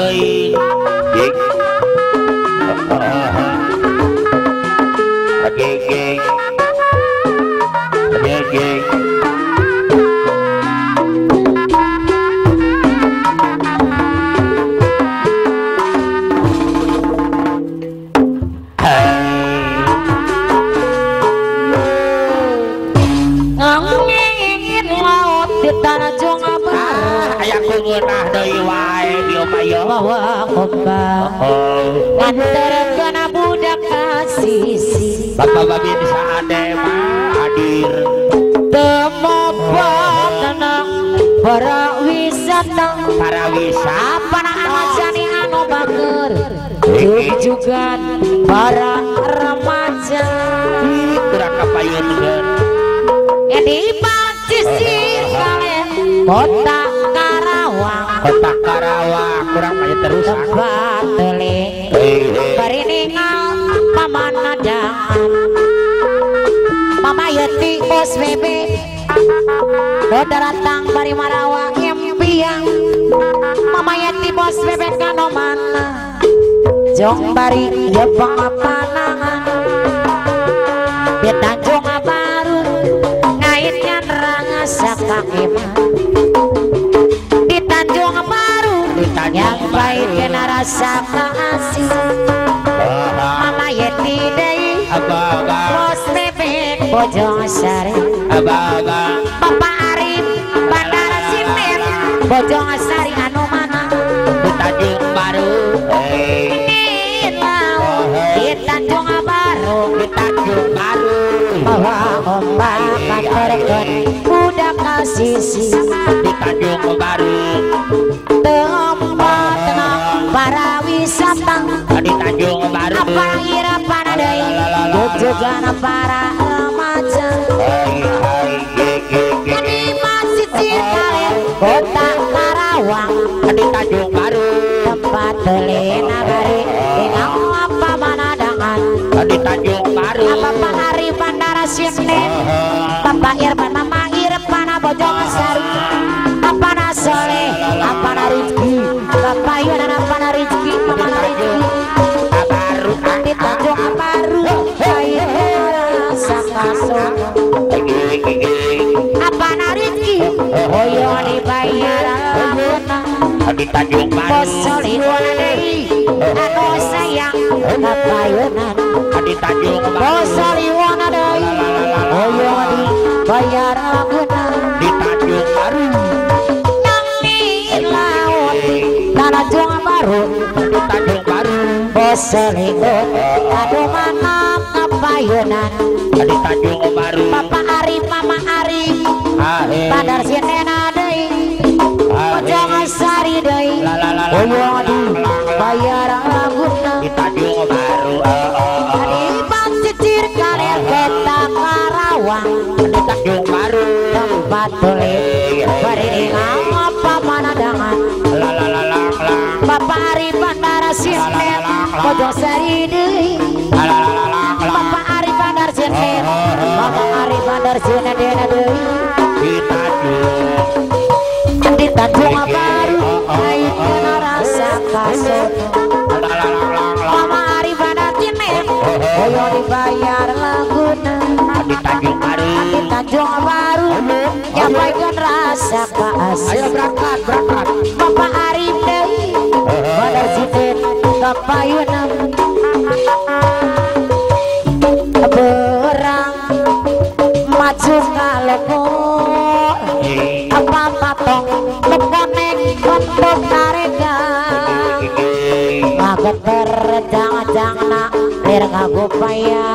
deui jik jik jik nah deui wae dieu payo bawa kembang nganterkeun budak ka sisi bapak-bapak di saade mah hadir temobot tenang para wisata apana anjani anu bager jujugan para remaja gerak kapayunkeun di pasisir kalian kota Karawang kurang banyak terus tempat teling bari ningal pamanadaan Mama Yeti bos bebe datang bari marawa impiang Mama Yeti bos bebe kano mana jong bari ya pangapanangan di Tanjung Baru ngaitnya rangasa kakima di Tanjung Baru yang baik kena rasa kasih Mama Yeti deui bos bebek Bojong Sari Bapak Arif Bandara Simet Bojong Sari anu mana di Tanjung Baru di Tanjung Baru bahwa ombak katerkeun budak ka sisi di Tanjung Baru tempat tenang para wisata di Tanjung Baru apa ira panadai jujugan para remaja ini masih kalian kota Karawang di Tanjung Baru tempat telena bari dengan apa manadangan di Tanjung Baru apa Pak Ari Bandara Sinet Bapak Irfan Mama Irfan Bojong Sari apa na Soleh apa na Rizki Bapak Yunan apa na Rizki Mama na Rizki baru di Tanjung Baru saya rasa kasut apa na Rizki hoyo dibayar amunah di Tanjung Baru bos soliwana deui anu sayang Bapak Yunan di Tanjung Baru bos soliwana deui hoyo dibayar amunah di Tanjung Baru Tanjung Baru di Tanjung Baru bos selingkuh aduh mana kapayunan di Tanjung Baru Papa Arif Mama Arif Bandar Sinena deui Bojong Sari deui hoyo dibayar amunah di Tanjung Baru di Pasisir kalian kota Karawang di Tanjung Baru tempat tulis bari apa manadangan Bapak Ari Bandara Sinet Bojong Sari deui Bapak Ari Bandar Sinet Bapak Ari Bandar Sinet deui di Tanjung Baru ayeuna rasa kasut Mama Ari Bandar Sinet hoyo dibayar laguna di Tanjung Baru di Tanjung Baru nyampaikeun rasa kasih ayo berangkat Bapak Arif deui Bandar Sinet kapayunan berang maju kalebo apa patong leponek untuk tarega ngageter jangan-jangan lir ngagupaya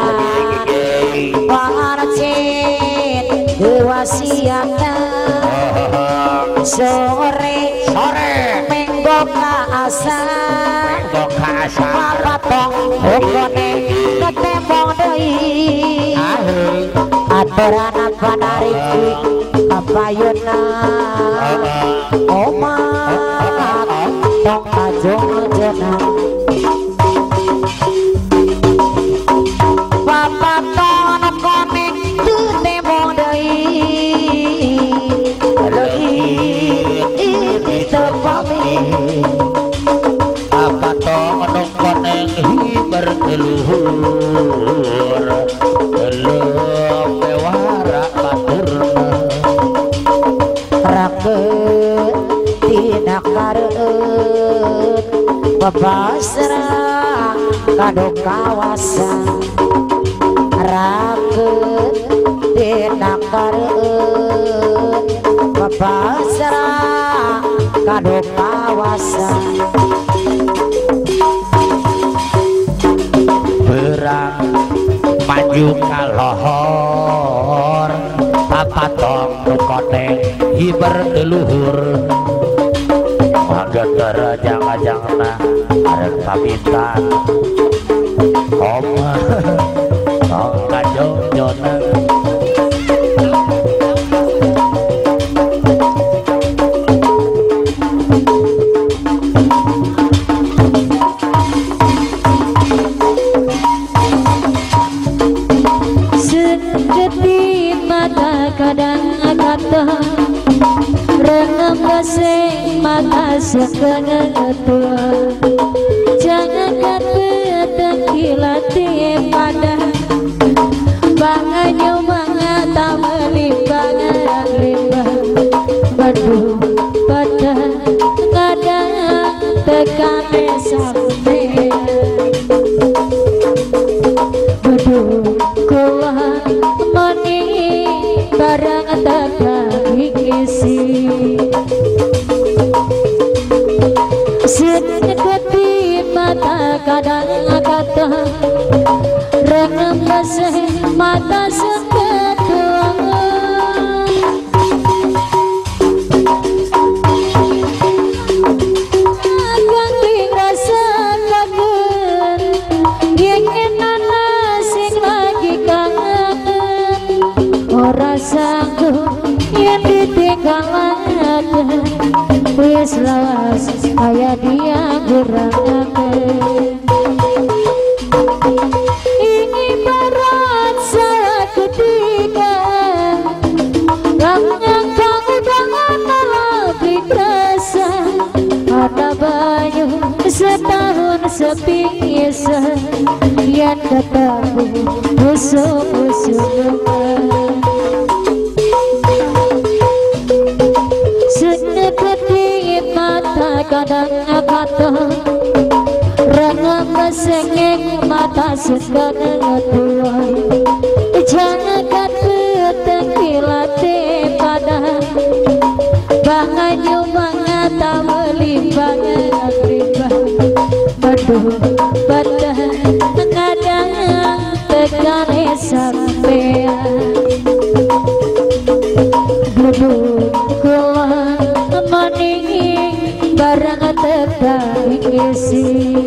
pangarcit diwasiatna sore minggu kaasa papatong hukone ketembong deui aturan apa nariki kapayuna omat tong ajong jenang papatong hukone ketembong deui tepami Babasra kado kawasan raket dinakareun babasra kado kawasan berang maju kalohor papatong nukoneng hiber teluhur agak terajang-ajangna arek pamitan oma tong kajonjona sedeti mata kadang kata renang baseng mata sekenang tua jangan kata tengkilati pada bangannya mengata melimbang limbang badu pada kadang tekane sampai badu kuat mani barang terkait isi sedekati mata kadang kata renang basah mata sekedua kambing rasa kangen ingin sing lagi kangen ora sanggup yang ditinggalkan wis lawas kaya dia gerakan ingin berat saya ketika yang kamu dengan lebih rasa ada banyu setahun sepisah yang ketemu musuh-musuh sedekati mata kadang kata renang basengeng mata sekedang tua jangan kata tengkilate pada banganyu mengata melimbang limbang aduh pada kadang tekane sampean duduk kula maningi barang terbaik isi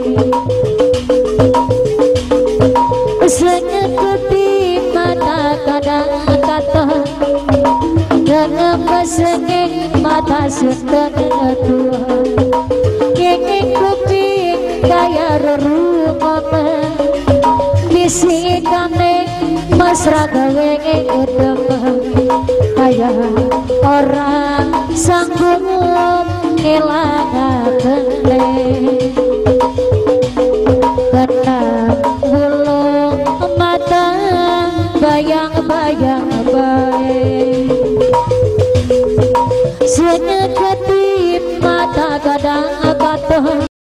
senyekuti mata kadang kata dengan basengeng mata setengah tua ingin kuping kaya rerumah bisikane mesra gawe ngedem kaya orang sanggup ngelakaken kena bulu mata bayang-bayang baik senyeketi mata kadang kata